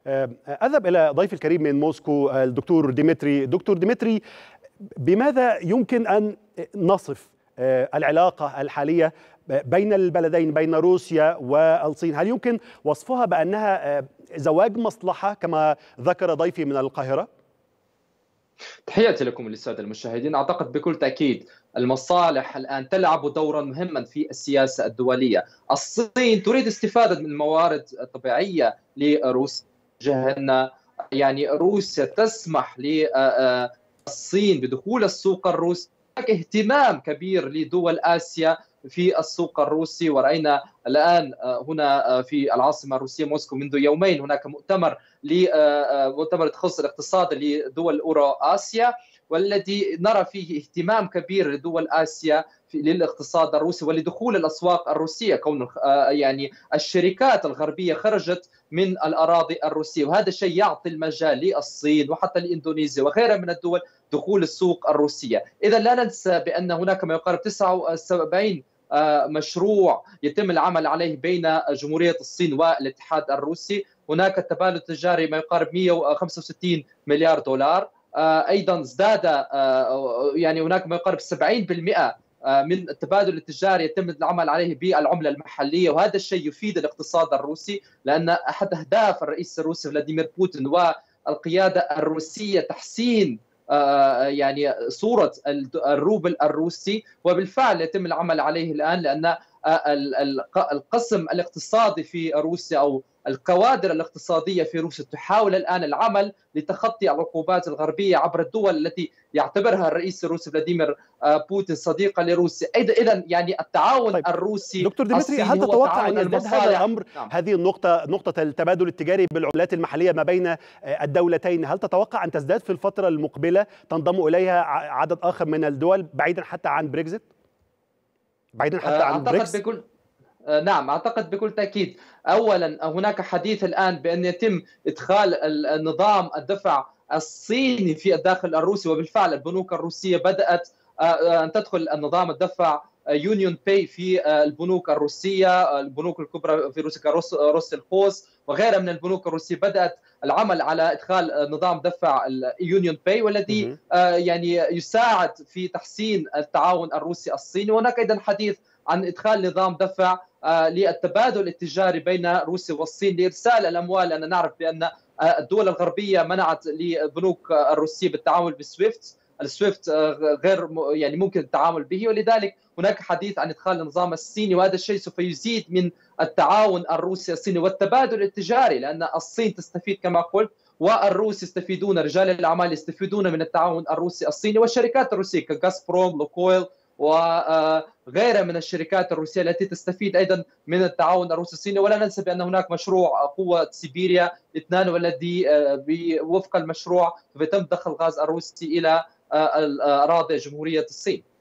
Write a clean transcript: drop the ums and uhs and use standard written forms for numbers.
أذهب إلى ضيف الكريم من موسكو الدكتور ديمتري. دكتور ديمتري، بماذا يمكن أن نصف العلاقة الحالية بين البلدين، بين روسيا والصين؟ هل يمكن وصفها بأنها زواج مصلحة كما ذكر ضيفي من القاهرة؟ تحياتي لكم للسادة المشاهدين. أعتقد بكل تأكيد المصالح الآن تلعب دورا مهما في السياسة الدولية. الصين تريد استفادة من موارد طبيعية لروسيا، جهة يعني روسيا تسمح للصين بدخول السوق الروسي. هناك اهتمام كبير لدول آسيا في السوق الروسي، ورأينا الآن هنا في العاصمة الروسية موسكو منذ يومين هناك مؤتمر تخص الاقتصاد لدول أورو آسيا، والذي نرى فيه اهتمام كبير لدول آسيا للاقتصاد الروسي ولدخول الأسواق الروسية، كون يعني الشركات الغربية خرجت من الأراضي الروسية، وهذا الشيء يعطي المجال للصين وحتى لإندونيسيا وغيرها من الدول دخول السوق الروسية. إذا لا ننسى بأن هناك ما يقارب 79 مشروع يتم العمل عليه بين جمهورية الصين والاتحاد الروسي. هناك التبادل التجاري ما يقارب 165 مليار دولار. أيضا ازداد يعني هناك ما يقارب 70% من التبادل التجاري يتم العمل عليه بالعملة المحلية، وهذا الشيء يفيد الاقتصاد الروسي، لأن أحد أهداف الرئيس الروسي فلاديمير بوتين والقيادة الروسية تحسين يعني صورة الروبل الروسي، وبالفعل يتم العمل عليه الآن، لأن القسم الاقتصادي في روسيا أو الكوادر الاقتصادية في روسيا تحاول الآن العمل لتخطي العقوبات الغربية عبر الدول التي يعتبرها الرئيس الروسي فلاديمير بوتين صديقة لروسيا. إذا يعني التعاون طيب الروسي دكتور ديمتري، هل الصيني هو تتوقع أن تعاون يزداد هذا المصالح. الأمر، نعم. هذه النقطة، نقطة التبادل التجاري بالعملات المحلية ما بين الدولتين، هل تتوقع أن تزداد في الفترة المقبلة، تنضم إليها عدد آخر من الدول بعيدا حتى عن بريكزيت، بعيدا حتى عن أعتقد بريكس؟ بكل نعم، أعتقد بكل تأكيد. أولا هناك حديث الآن بأن يتم إدخال النظام الدفع الصيني في الداخل الروسي، وبالفعل البنوك الروسية بدأت أن تدخل النظام الدفع يونيون باي في البنوك الروسية. البنوك الكبرى في روسيا كروس الخوص وغيرها من البنوك الروسية بدأت العمل على إدخال نظام دفع اليونيون باي، والذي يعني يساعد في تحسين التعاون الروسي الصيني. وهناك أيضا حديث عن إدخال نظام دفع للتبادل التجاري بين روسيا والصين لإرسال الأموال، لأننا نعرف بأن الدول الغربية منعت للبنوك الروسية بالتعامل بالسويفت. السويفت غير يعني ممكن التعامل به، ولذلك هناك حديث عن إدخال النظام الصيني، وهذا الشيء سوف يزيد من التعاون الروسي الصيني والتبادل التجاري، لأن الصين تستفيد كما قلت والروس يستفيدون، رجال الأعمال يستفيدون من التعاون الروسي الصيني، والشركات الروسية كغازبروم، لوكويل وغيرها من الشركات الروسية التي تستفيد أيضا من التعاون الروسي الصيني. ولا ننسى بأن هناك مشروع قوة سيبيريا 2، والذي وفق المشروع يتم دخل الغاز الروسي إلى أراضي جمهورية الصين.